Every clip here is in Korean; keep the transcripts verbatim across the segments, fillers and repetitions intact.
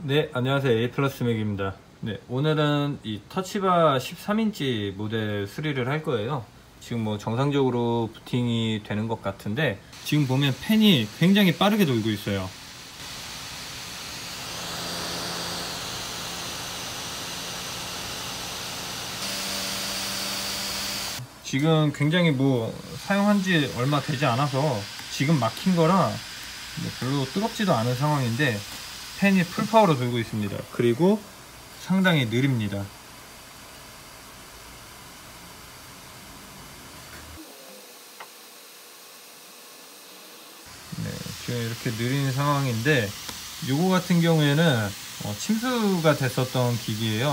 네, 안녕하세요. A 플러스 맥입니다. 네, 오늘은 이 터치바 십삼 인치 모델 수리를 할 거예요. 지금 뭐 정상적으로 부팅이 되는 것 같은데, 지금 보면 팬이 굉장히 빠르게 돌고 있어요. 지금 굉장히 뭐 사용한 지 얼마 되지 않아서 지금 막힌 거라 뭐 별로 뜨겁지도 않은 상황인데, 팬이 풀파워로 돌고 있습니다. 그리고 상당히 느립니다. 네, 지금 이렇게 느린 상황인데, 요거 같은 경우에는 어, 침수가 됐었던 기기예요.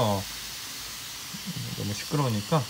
너무 시끄러우니까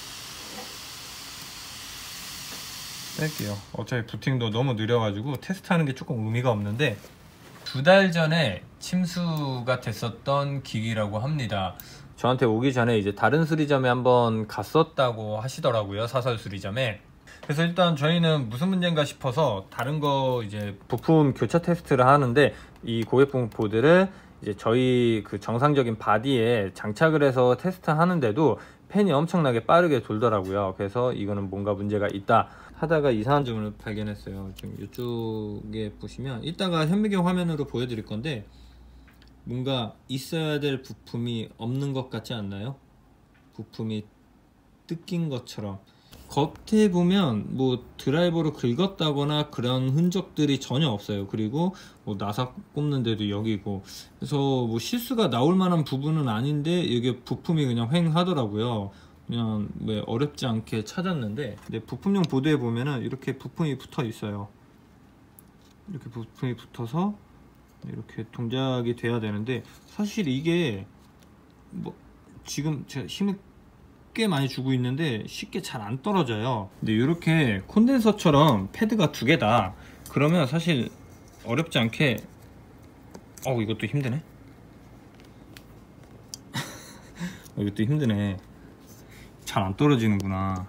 뺄게요. 어차피 부팅도 너무 느려가지고 테스트하는 게 조금 의미가 없는데, 두 달 전에 침수가 됐었던 기기라고 합니다. 저한테 오기 전에 이제 다른 수리점에 한번 갔었다고 하시더라고요, 사설 수리점에. 그래서 일단 저희는 무슨 문제인가 싶어서 다른 거 이제 부품 교차 테스트를 하는데, 이 고객분 보드를 이제 저희 그 정상적인 바디에 장착을 해서 테스트 하는데도 팬이 엄청나게 빠르게 돌더라고요. 그래서 이거는 뭔가 문제가 있다 하다가 이상한 점을 발견했어요. 지금 이쪽에 보시면, 이따가 현미경 화면으로 보여드릴 건데, 뭔가 있어야 될 부품이 없는 것 같지 않나요? 부품이 뜯긴 것처럼. 겉에 보면 뭐 드라이버로 긁었다거나 그런 흔적들이 전혀 없어요. 그리고 뭐 나사 꼽는데도 여기고, 그래서 뭐 실수가 나올 만한 부분은 아닌데 이게 부품이 그냥 횡 하더라고요. 그냥 뭐 어렵지 않게 찾았는데, 근데 부품용 보드에 보면은 이렇게 부품이 붙어 있어요. 이렇게 부품이 붙어서 이렇게 동작이 돼야 되는데, 사실 이게 뭐 지금 제가 힘을 꽤 많이 주고 있는데 쉽게 잘 안 떨어져요. 근데 이렇게 콘덴서처럼 패드가 두 개다 그러면 사실 어렵지 않게, 어 이것도 힘드네. 어, 이것도 힘드네. 잘 안 떨어지는구나.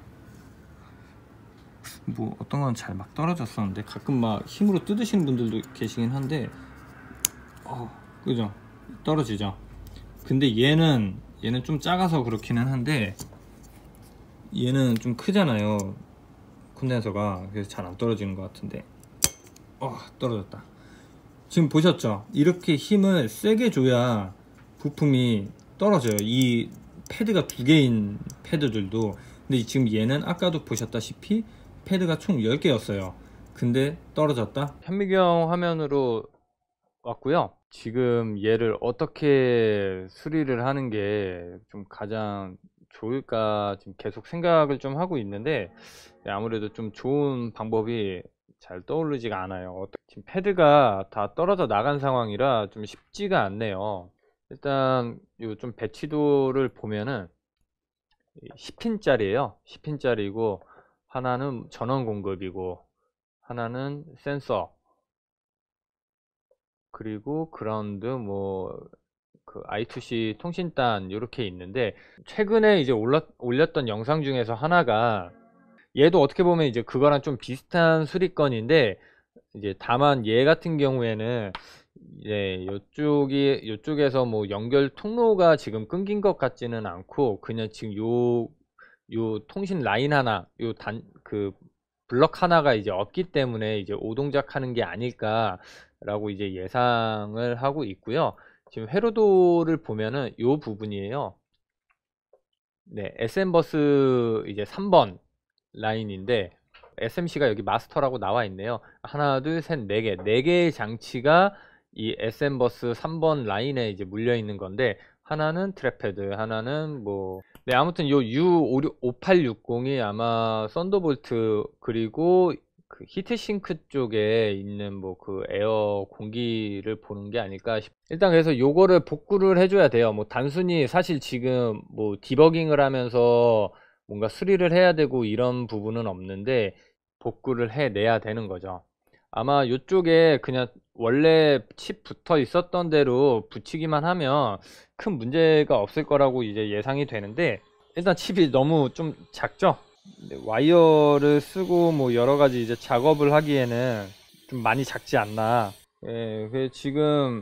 뭐 어떤 건 잘 막 떨어졌었는데, 가끔 막 힘으로 뜯으시는 분들도 계시긴 한데, 어 그죠, 떨어지죠. 근데 얘는 얘는 좀 작아서 그렇기는 한데, 얘는 좀 크잖아요, 콘덴서가. 그래서 잘 안 떨어지는 것 같은데, 어 떨어졌다. 지금 보셨죠? 이렇게 힘을 세게 줘야 부품이 떨어져요, 이 패드가 두 개인 패드들도. 근데 지금 얘는 아까도 보셨다시피 패드가 총 열 개였어요 근데 떨어졌다. 현미경 화면으로 왔고요. 지금 얘를 어떻게 수리를 하는 게 좀 가장 좋을까 지금 계속 생각을 좀 하고 있는데, 아무래도 좀 좋은 방법이 잘 떠오르지가 않아요. 지금 패드가 다 떨어져 나간 상황이라 좀 쉽지가 않네요. 일단 요 좀 배치도를 보면은 십 핀짜리예요 십 핀짜리고, 하나는 전원 공급이고, 하나는 센서, 그리고 그라운드, 뭐 그 아이투씨 통신단 이렇게 있는데, 최근에 이제 올랐, 올렸던 영상 중에서 하나가, 얘도 어떻게 보면 이제 그거랑 좀 비슷한 수리건인데, 이제 다만 얘 같은 경우에는 이제 요쪽이 요쪽에서 뭐 연결 통로가 지금 끊긴 것 같지는 않고, 그냥 지금 요 요 통신 라인 하나, 요 단 그 블럭 하나가 이제 없기 때문에 이제 오동작하는 게 아닐까라고 이제 예상을 하고 있고요. 지금 회로도를 보면은 요 부분이에요. 네, 에스엠버스 이제 삼 번 라인인데, 에스엠씨가 여기 마스터라고 나와 있네요. 하나, 둘, 셋, 네 개, 네 개의 장치가 이 에스엠버스 삼 번 라인에 이제 물려 있는 건데, 하나는 트랙패드, 하나는 뭐, 네, 아무튼 요 유 오팔육공이 아마 썬더볼트, 그리고 그 히트싱크 쪽에 있는 뭐 그 에어 공기를 보는 게 아닐까 싶. 일단 그래서 요거를 복구를 해줘야 돼요. 뭐 단순히 사실 지금 뭐 디버깅을 하면서 뭔가 수리를 해야 되고 이런 부분은 없는데, 복구를 해내야 되는 거죠. 아마 이쪽에 그냥 원래 칩 붙어 있었던 대로 붙이기만 하면 큰 문제가 없을 거라고 이제 예상이 되는데, 일단 칩이 너무 좀 작죠. 와이어를 쓰고 뭐 여러가지 이제 작업을 하기에는 좀 많이 작지 않나. 예, 지금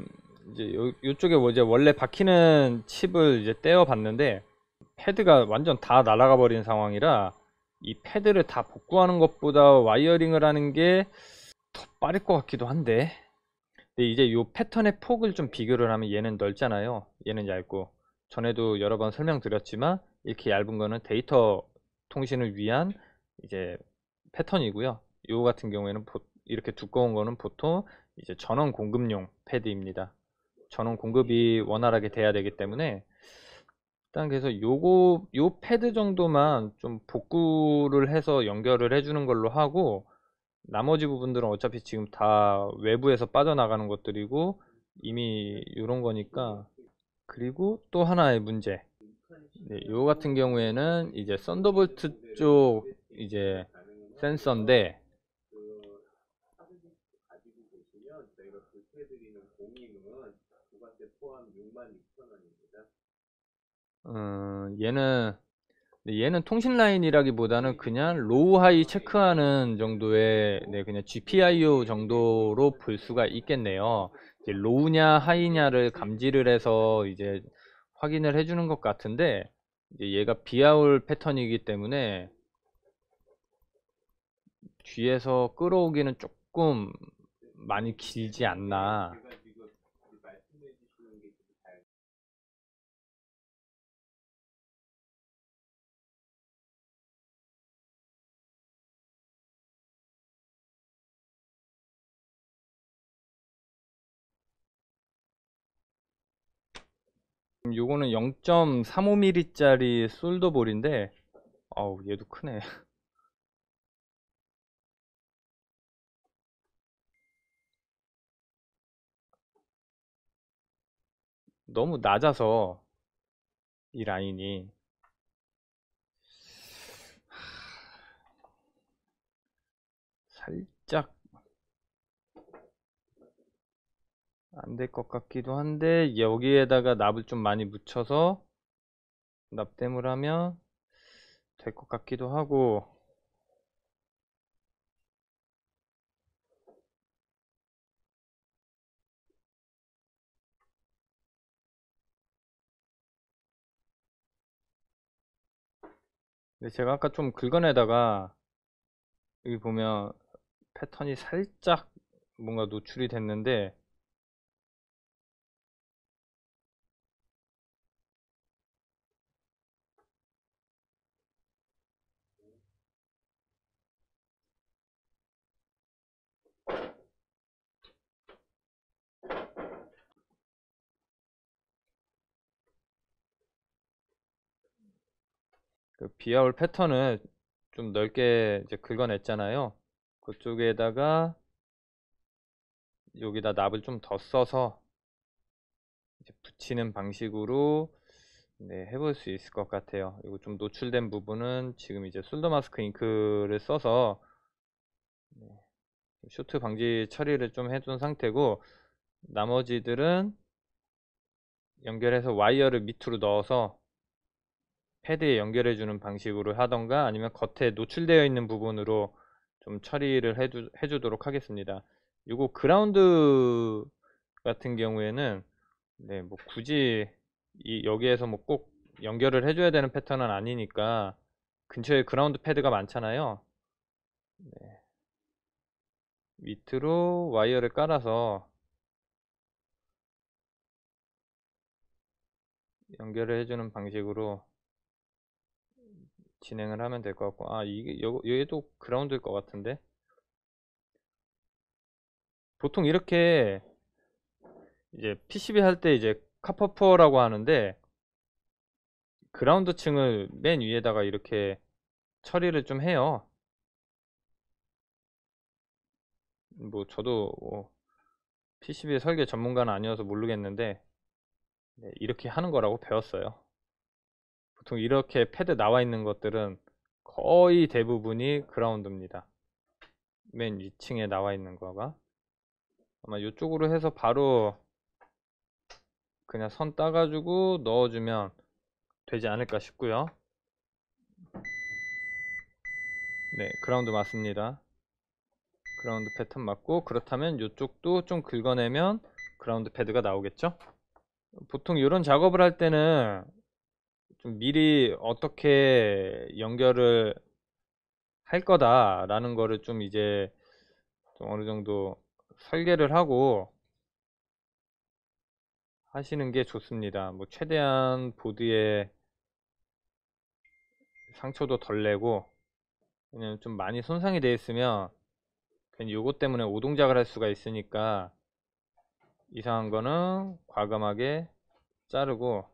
이제 요, 요쪽에 뭐 이제 원래 박히는 칩을 이제 떼어 봤는데 패드가 완전 다 날아가 버린 상황이라 이 패드를 다 복구하는 것보다 와이어링을 하는 게 더 빠를 것 같기도 한데. 근데 이제 요 패턴의 폭을 좀 비교를 하면 얘는 넓잖아요. 얘는 얇고, 전에도 여러 번 설명드렸지만 이렇게 얇은 거는 데이터 통신을 위한 이제 패턴이고요. 요 같은 경우에는 보, 이렇게 두꺼운 거는 보통 이제 전원 공급용 패드입니다. 전원 공급이 원활하게 돼야 되기 때문에 일단 그래서 요거 요 패드 정도만 좀 복구를 해서 연결을 해주는 걸로 하고, 나머지 부분들은 어차피 지금 다 외부에서 빠져나가는 것들이고 이미 이런 거니까. 그리고 또 하나의 문제, 네, 요 같은 경우에는 이제 썬더볼트 쪽 이제 센서인데, 음, 얘는 네, 얘는 통신 라인이라기보다는 그냥 로우 하이 체크하는 정도의, 네, 그냥 지피아이오 정도로 볼 수가 있겠네요. 이제 로우냐 하이냐를 감지를 해서 이제 확인을 해주는 것 같은데, 이제 얘가 비아울 패턴이기 때문에 뒤에서 끌어오기는 조금 많이 길지 않나. 요거는 영 점 삼오 밀리미터짜리 솔더볼인데, 어우 얘도 크네. 너무 낮아서 이 라인이 살짝 안 될 것 같기도 한데, 여기에다가 납을 좀 많이 묻혀서 납땜을 하면 될 것 같기도 하고. 근데 제가 아까 좀 긁어내다가 여기 보면 패턴이 살짝 뭔가 노출이 됐는데, 그 비아울 패턴을 좀 넓게 이제 긁어냈잖아요. 그쪽에다가 여기다 납을 좀 더 써서 이제 붙이는 방식으로, 네, 해볼 수 있을 것 같아요. 이거 좀 노출된 부분은 지금 이제 솔더 마스크 잉크를 써서 네, 쇼트 방지 처리를 좀 해둔 상태고, 나머지들은 연결해서 와이어를 밑으로 넣어서 패드에 연결해 주는 방식으로 하던가, 아니면 겉에 노출되어 있는 부분으로 좀 처리를 해주, 해주도록 하겠습니다. 이거 그라운드 같은 경우에는 네, 뭐 굳이 이 여기에서 뭐 꼭 연결을 해줘야 되는 패턴은 아니니까, 근처에 그라운드 패드가 많잖아요. 네, 밑으로 와이어를 깔아서 연결을 해주는 방식으로 진행을 하면 될 것 같고. 아, 이게 여, 얘도 그라운드일 것 같은데. 보통 이렇게 이제 피시비 할 때 이제 카퍼퍼라고 하는데, 그라운드 층을 맨 위에다가 이렇게 처리를 좀 해요. 뭐 저도 뭐 피시비 설계 전문가는 아니어서 모르겠는데, 네, 이렇게 하는 거라고 배웠어요. 보통 이렇게 패드 나와 있는 것들은 거의 대부분이 그라운드입니다. 맨 위층에 나와 있는 거가 아마 이쪽으로 해서 바로 그냥 선 따가지고 넣어주면 되지 않을까 싶고요. 네, 그라운드 맞습니다. 그라운드 패턴 맞고, 그렇다면 이쪽도 좀 긁어내면 그라운드 패드가 나오겠죠. 보통 이런 작업을 할 때는 좀 미리 어떻게 연결을 할 거다라는 거를 좀 이제 좀 어느 정도 설계를 하고 하시는 게 좋습니다. 뭐 최대한 보드에 상처도 덜 내고, 왜냐면 좀 많이 손상이 되어 있으면 괜히 요것 때문에 오동작을 할 수가 있으니까 이상한 거는 과감하게 자르고,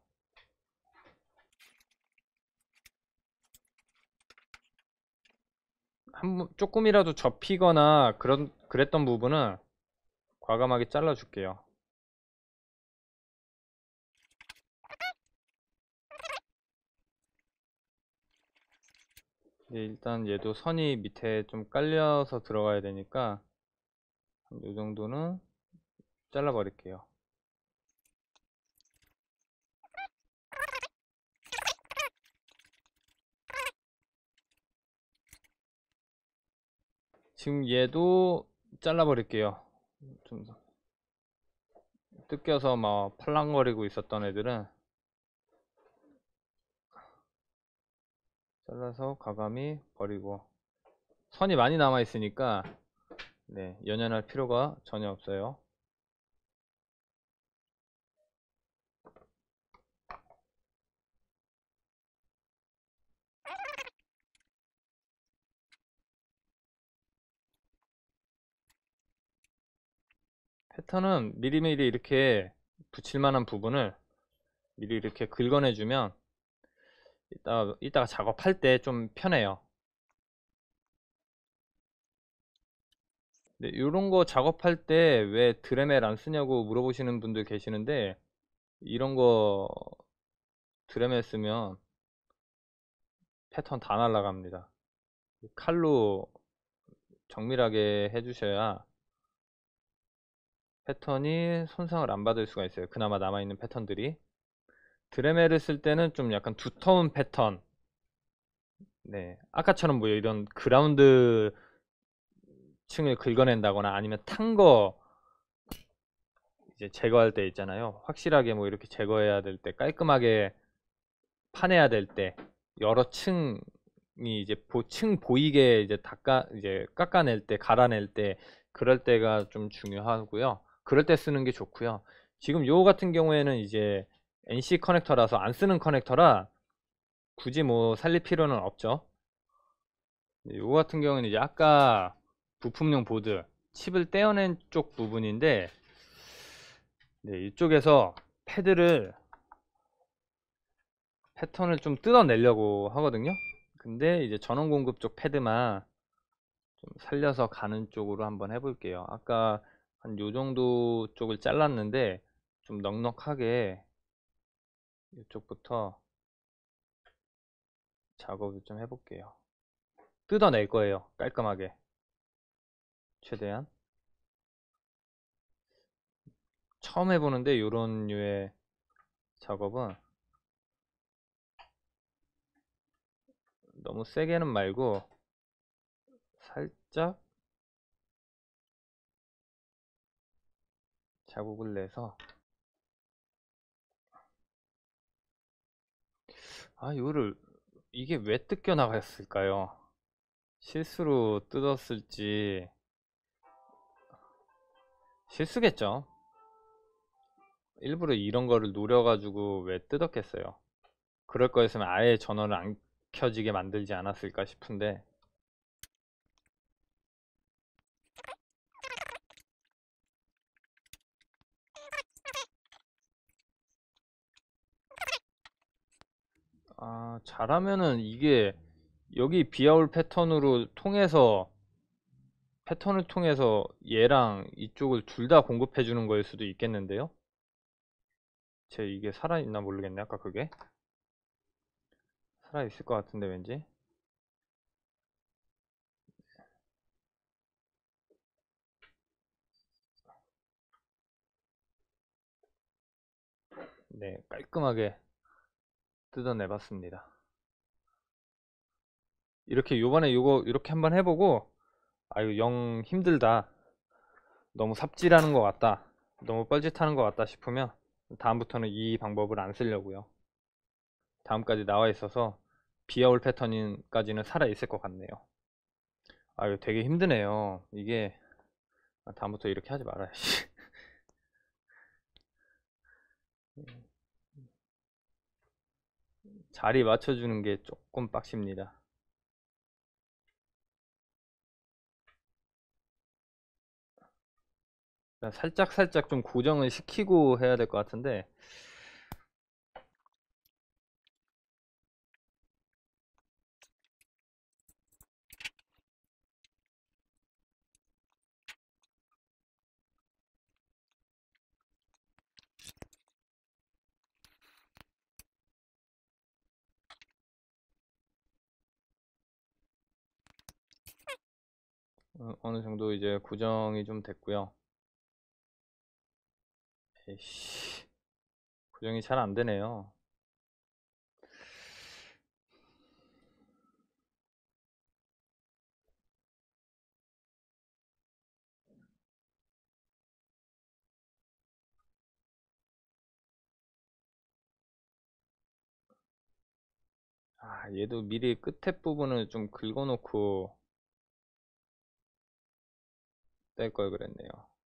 한 번 조금이라도 접히거나 그런 그랬던 부분은 과감하게 잘라 줄게요. 네, 일단 얘도 선이 밑에 좀 깔려서 들어가야 되니까 이 정도는 잘라 버릴게요. 지금 얘도 잘라 버릴게요. 좀 뜯겨서 막 팔랑거리고 있었던 애들은 잘라서 과감히 버리고, 선이 많이 남아 있으니까 네, 연연할 필요가 전혀 없어요. 패턴은 미리미리 이렇게 붙일 만한 부분을 미리 이렇게 긁어내 주면 이따, 이따가 작업할 때 좀 편해요. 네, 이런 거 작업할 때 왜 드레멜 안 쓰냐고 물어보시는 분들 계시는데, 이런 거 드레멜 쓰면 패턴 다 날라갑니다. 칼로 정밀하게 해주셔야 패턴이 손상을 안 받을 수가 있어요. 그나마 남아있는 패턴들이. 드레멜을 쓸 때는 좀 약간 두터운 패턴, 네, 아까처럼 뭐 이런 그라운드 층을 긁어낸다거나 아니면 탄 거 이제 제거할 때 있잖아요. 확실하게 뭐 이렇게 제거해야 될 때, 깔끔하게 파내야 될 때, 여러 층이 이제 보층 보이게 이제 닦아 이제 깎아낼 때, 갈아낼 때, 그럴 때가 좀 중요하고요. 그럴 때 쓰는 게 좋고요. 지금 요 같은 경우에는 이제 엔씨 커넥터라서 안 쓰는 커넥터라 굳이 뭐 살릴 필요는 없죠. 요 같은 경우는 이제 아까 부품용 보드 칩을 떼어낸 쪽 부분인데, 네, 이쪽에서 패드를 패턴을 좀 뜯어내려고 하거든요. 근데 이제 전원 공급 쪽 패드만 좀 살려서 가는 쪽으로 한번 해볼게요. 아까 한 요 정도 쪽을 잘랐는데 좀 넉넉하게 이쪽부터 작업을 좀 해볼게요. 뜯어낼 거예요. 깔끔하게 최대한. 처음 해보는데 요런 류의 작업은 너무 세게는 말고 살짝 자국을 내서, 아 이거를 이게 왜 뜯겨 나갔을까요? 실수로 뜯었을지. 실수겠죠. 일부러 이런 거를 노려가지고 왜 뜯었겠어요. 그럴 거였으면 아예 전원을 안 켜지게 만들지 않았을까 싶은데. 아, 잘하면은 이게 여기 비아울 패턴으로 통해서 패턴을 통해서 얘랑 이쪽을 둘 다 공급해 주는 거일 수도 있겠는데요. 제 이게 살아있나 모르겠네. 아까 그게 살아있을 것 같은데 왠지. 네, 깔끔하게 뜯어내봤습니다. 이렇게 요번에 요거 이렇게 한번 해보고, 아유 영 힘들다, 너무 삽질하는 것 같다, 너무 뻘짓하는 것 같다 싶으면 다음부터는 이 방법을 안 쓰려고요. 다음까지 나와 있어서 비어올 패턴까지는 살아 있을 것 같네요. 아, 이거 되게 힘드네요. 이게 아, 다음부터 이렇게 하지 말아야지. 자리 맞춰주는 게 조금 빡십니다. 살짝 살짝 좀 고정을 시키고 해야 될 것 같은데. 어, 어느 정도 이제 고정이 좀 됐고요. 에이씨, 고정이 잘 안 되네요. 아, 얘도 미리 끝에 부분을 좀 긁어놓고 뗄 걸 그랬네요.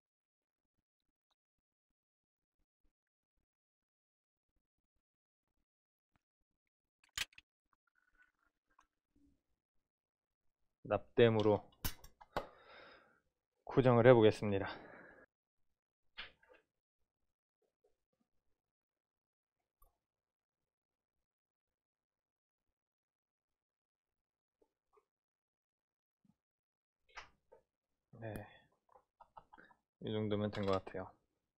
납땜으로 고정을 해보겠습니다. 네, 이 정도면 된 것 같아요.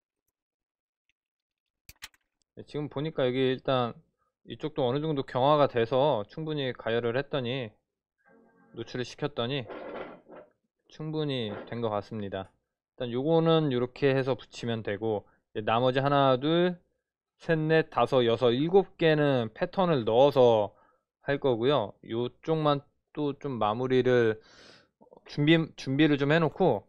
네, 지금 보니까 여기 일단 이쪽도 어느 정도 경화가 돼서 충분히 가열을 했더니 노출을 시켰더니 충분히 된 것 같습니다. 일단 요거는 이렇게 해서 붙이면 되고, 이제 나머지 하나, 둘, 셋, 넷, 다섯, 여섯, 일곱 개는 패턴을 넣어서 할 거고요. 요쪽만 또 좀 마무리를 준비 준비를 좀 해놓고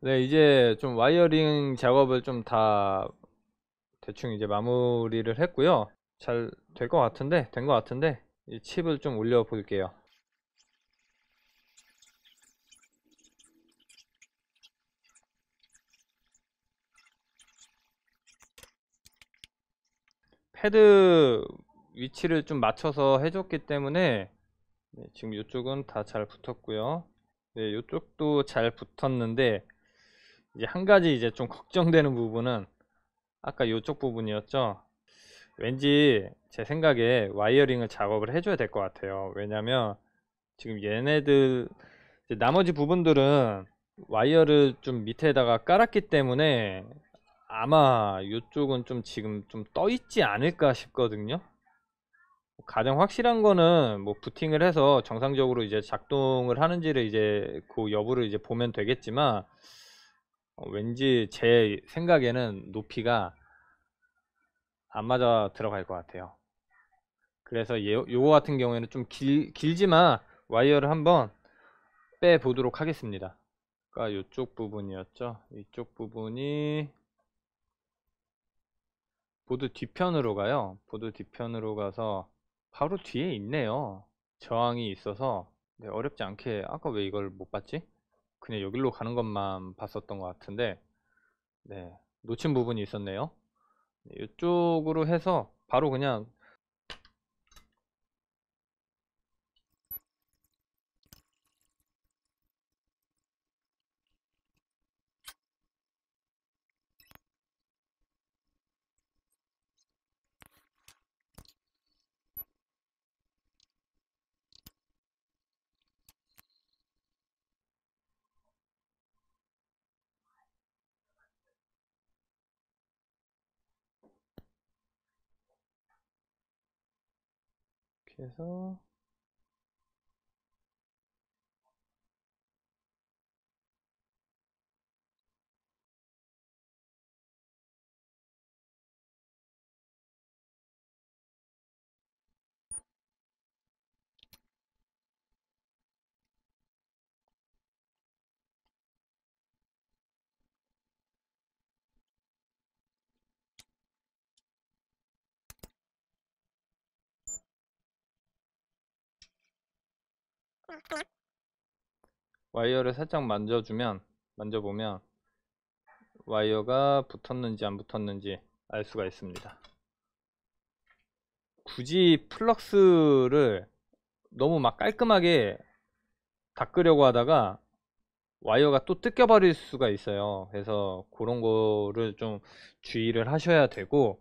네, 이제 좀 와이어링 작업을 좀 다 대충 이제 마무리를 했고요. 잘 될 것 같은데, 된 것 같은데, 이 칩을 좀 올려 볼게요. 패드 위치를 좀 맞춰서 해줬기 때문에 네, 지금 이쪽은 다 잘 붙었고요. 네, 이쪽도 잘 붙었는데 이제 한 가지 이제 좀 걱정되는 부분은 아까 이쪽 부분이었죠. 왠지 제 생각에 와이어링을 작업을 해줘야 될 것 같아요. 왜냐면 지금 얘네들 이제 나머지 부분들은 와이어를 좀 밑에다가 깔았기 때문에 아마 이쪽은 좀 지금 좀 떠 있지 않을까 싶거든요. 가장 확실한 거는 뭐 부팅을 해서 정상적으로 이제 작동을 하는지를 이제 그 여부를 이제 보면 되겠지만 어, 왠지 제 생각에는 높이가 안 맞아 들어갈 것 같아요. 그래서 예, 요거 같은 경우에는 좀 길, 길지만 와이어를 한번 빼 보도록 하겠습니다. 그러니까 이쪽 부분이었죠. 이쪽 부분이 보드 뒤편으로 가요. 보드 뒤편으로 가서 바로 뒤에 있네요. 저항이 있어서 네, 어렵지 않게 아까 왜 이걸 못 봤지? 그냥 여기로 가는 것만 봤었던 것 같은데 네, 놓친 부분이 있었네요. 네, 이쪽으로 해서 바로 그냥 이렇게 해서 와이어를 살짝 만져주면 만져보면 와이어가 붙었는지 안 붙었는지 알 수가 있습니다. 굳이 플럭스를 너무 막 깔끔하게 닦으려고 하다가 와이어가 또 뜯겨버릴 수가 있어요. 그래서 그런 거를 좀 주의를 하셔야 되고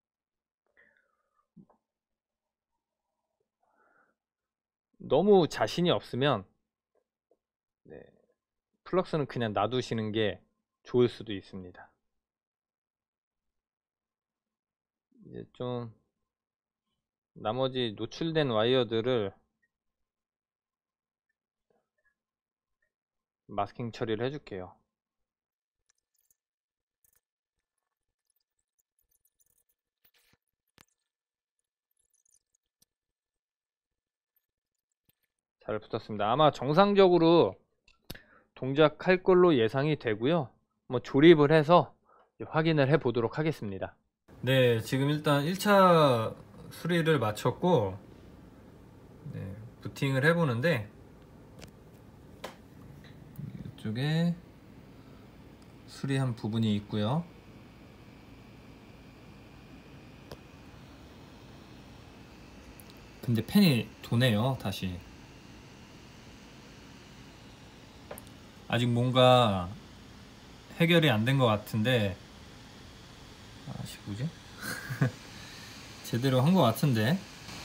너무 자신이 없으면 네, 플럭스는 그냥 놔두시는 게 좋을 수도 있습니다. 이제 좀 나머지 노출된 와이어들을 마스킹 처리를 해줄게요. 잘 붙었습니다. 아마 정상적으로 동작할 걸로 예상이 되고요. 뭐 조립을 해서 확인을 해 보도록 하겠습니다. 네, 지금 일단 일 차 수리를 마쳤고 네, 부팅을 해 보는데 이쪽에 수리한 부분이 있고요. 근데 펜이 도네요. 다시 아직 뭔가 해결이 안 된 것 같은데 아씨 뭐지? 제대로 한 것 같은데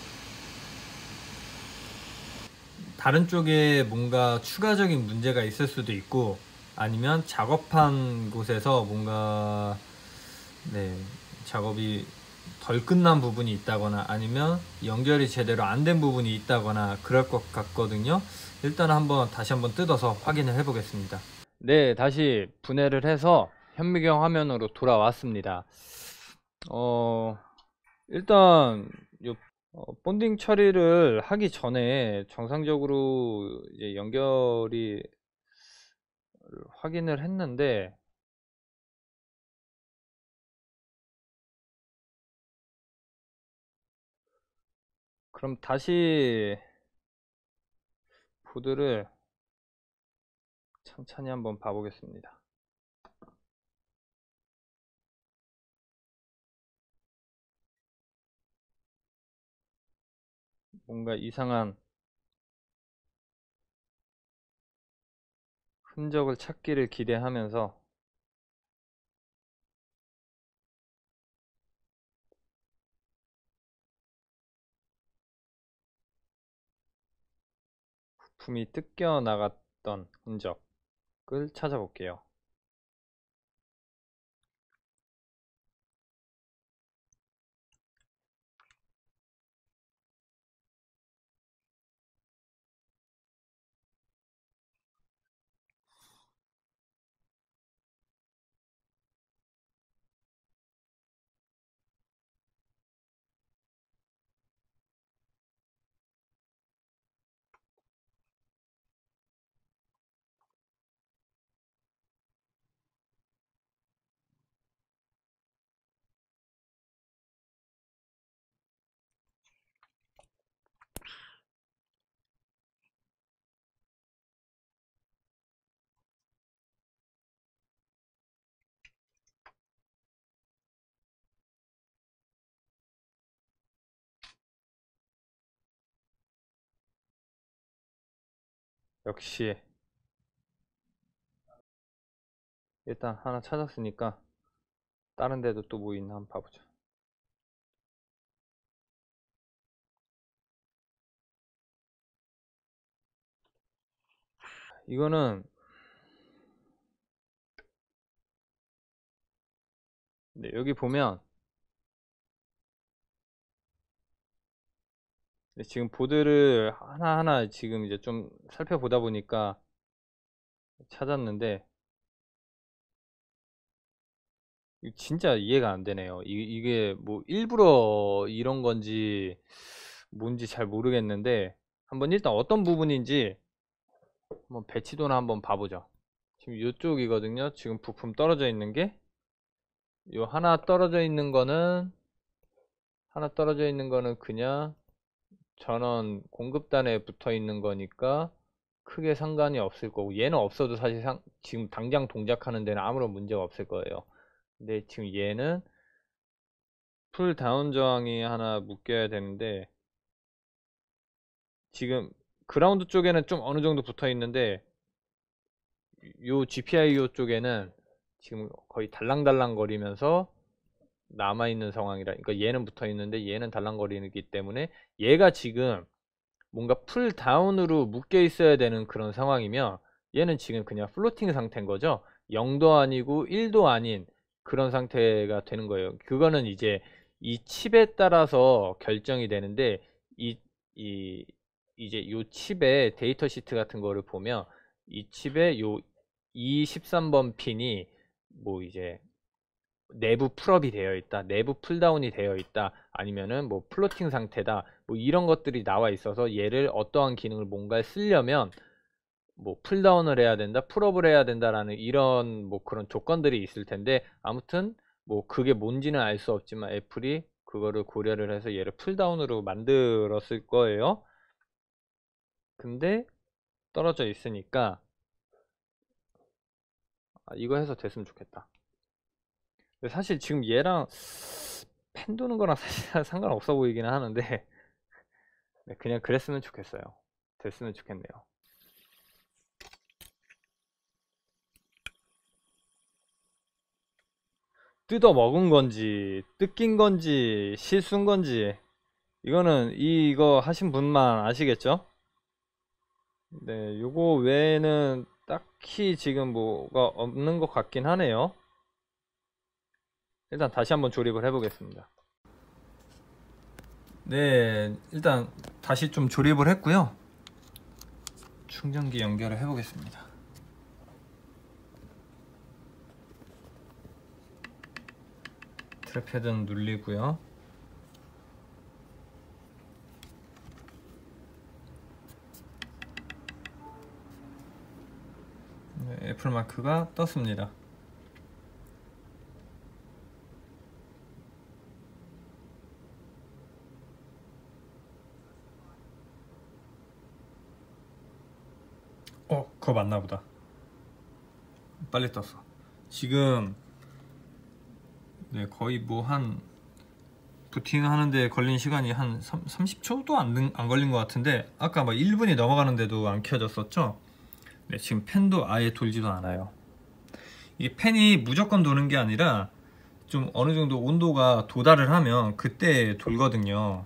다른 쪽에 뭔가 추가적인 문제가 있을 수도 있고 아니면 작업한 곳에서 뭔가 네, 작업이 덜 끝난 부분이 있다거나 아니면 연결이 제대로 안 된 부분이 있다거나 그럴 것 같거든요. 일단 한번 다시 한번 뜯어서 확인을 해 보겠습니다. 네, 다시 분해를 해서 현미경 화면으로 돌아왔습니다. 어, 일단 요 어, 본딩 처리를 하기 전에 정상적으로 이제 연결이 확인을 했는데 그럼 다시 보드를 천천히 한번 봐보겠습니다. 뭔가 이상한 흔적을 찾기를 기대하면서 부품이 뜯겨 나갔던 흔적을 찾아볼게요. 역시 일단 하나 찾았으니까 다른 데도 또 뭐 있나 한번 봐보죠. 이거는 네, 여기 보면 네, 지금 보드를 하나하나 지금 이제 좀 살펴보다 보니까 찾았는데 진짜 이해가 안 되네요. 이, 이게 뭐 일부러 이런 건지 뭔지 잘 모르겠는데 한번 일단 어떤 부분인지 한번 배치도나 한번 봐보죠. 지금 이쪽이거든요. 지금 부품 떨어져 있는 게 요 하나 떨어져 있는 거는 하나 떨어져 있는 거는 그냥 전원 공급단에 붙어 있는 거니까 크게 상관이 없을 거고 얘는 없어도 사실 상, 지금 당장 동작하는 데는 아무런 문제가 없을 거예요. 근데 지금 얘는 풀 다운 저항이 하나 묶여야 되는데 지금 그라운드 쪽에는 좀 어느 정도 붙어 있는데 요 지피아이오 쪽에는 지금 거의 달랑달랑 거리면서 남아있는 상황이라, 그러니까 얘는 붙어 있는데 얘는 달랑거리기 때문에 얘가 지금 뭔가 풀 다운으로 묶여 있어야 되는 그런 상황이면 얘는 지금 그냥 플로팅 상태인 거죠. 영도 아니고 일도 아닌 그런 상태가 되는 거예요. 그거는 이제 이 칩에 따라서 결정이 되는데 이, 이 이제 요 칩의 데이터 시트 같은 거를 보면 이 칩의 요 이십삼 번 핀이 뭐 이제 내부 풀업이 되어 있다, 내부 풀다운이 되어 있다, 아니면은 뭐 플로팅 상태다, 뭐 이런 것들이 나와 있어서 얘를 어떠한 기능을 뭔가에 쓰려면 뭐 풀다운을 해야 된다, 풀업을 해야 된다라는 이런 뭐 그런 조건들이 있을 텐데 아무튼 뭐 그게 뭔지는 알 수 없지만 애플이 그거를 고려를 해서 얘를 풀다운으로 만들었을 거예요. 근데 떨어져 있으니까 아, 이거 해서 됐으면 좋겠다. 사실 지금 얘랑 펜 도는 거랑 사실 상관없어 보이기는 하는데 네, 그냥 그랬으면 좋겠어요. 됐으면 좋겠네요. 뜯어 먹은 건지 뜯긴 건지 실수인 건지 이거는 이- 이거 하신 분만 아시겠죠? 네, 요거 외에는 딱히 지금 뭐가 없는 것 같긴 하네요. 일단 다시 한번 조립을 해보겠습니다. 네, 일단 다시 좀 조립을 했고요. 충전기 연결을 해보겠습니다. 트랙패드는 눌리고요. 네, 애플 마크가 떴습니다. 어, 그거 맞나 보다. 빨리 떴어. 지금 네, 거의 뭐 한 부팅 하는데 걸린 시간이 한 삼십 초도 안, 안 걸린 것 같은데 아까 막 일 분이 넘어가는데도 안 켜졌었죠. 네, 지금 팬도 아예 돌지도 않아요. 이 팬이 무조건 도는 게 아니라 좀 어느 정도 온도가 도달을 하면 그때 돌거든요.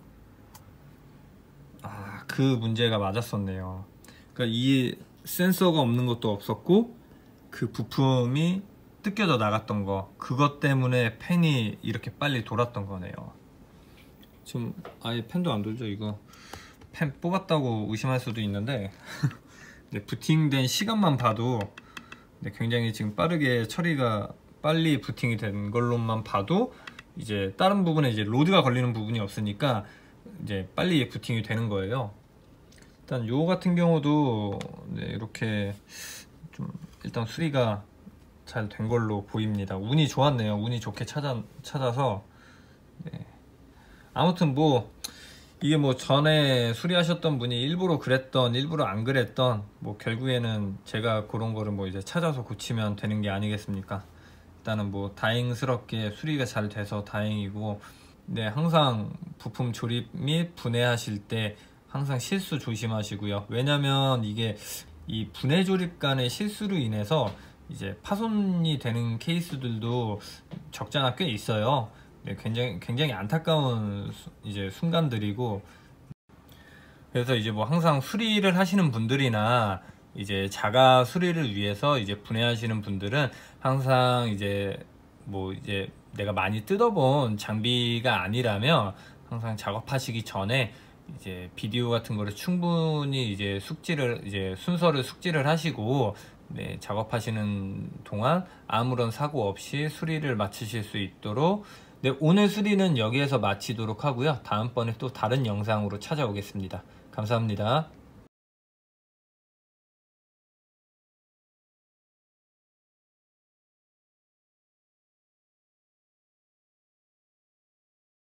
아, 그 문제가 맞았었네요. 그러니까 이 센서가 없는 것도 없었고 그 부품이 뜯겨져 나갔던 거, 그것 때문에 팬이 이렇게 빨리 돌았던 거네요. 지금 아예 팬도 안 돌죠. 이거 팬 뽑았다고 의심할 수도 있는데 네, 부팅된 시간만 봐도 네, 굉장히 지금 빠르게 처리가 빨리 부팅이 된 걸로만 봐도 이제 다른 부분에 이제 로드가 걸리는 부분이 없으니까 이제 빨리 부팅이 되는 거예요. 일단 요 같은 경우도 네, 이렇게 좀 일단 수리가 잘 된 걸로 보입니다. 운이 좋았네요. 운이 좋게 찾아, 찾아서 네. 아무튼 뭐 이게 뭐 전에 수리하셨던 분이 일부러 그랬던 일부러 안 그랬던 뭐 결국에는 제가 그런 거를 뭐 이제 찾아서 고치면 되는 게 아니겠습니까? 일단은 뭐 다행스럽게 수리가 잘 돼서 다행이고, 네, 항상 부품 조립 및 분해하실 때 항상 실수 조심하시고요. 왜냐면 이게 이 분해 조립 간의 실수로 인해서 이제 파손이 되는 케이스들도 적잖아 꽤 있어요. 네, 굉장히 굉장히 안타까운 수, 이제 순간들이고, 그래서 이제 뭐 항상 수리를 하시는 분들이나 이제 자가 수리를 위해서 이제 분해하시는 분들은 항상 이제 뭐 이제 내가 많이 뜯어본 장비가 아니라면 항상 작업하시기 전에 이제 비디오 같은 거를 충분히 이제 숙지를 이제 순서를 숙지를 하시고 네, 작업하시는 동안 아무런 사고 없이 수리를 마치실 수 있도록, 네, 오늘 수리는 여기에서 마치도록 하고요. 다음번에 또 다른 영상으로 찾아오겠습니다. 감사합니다.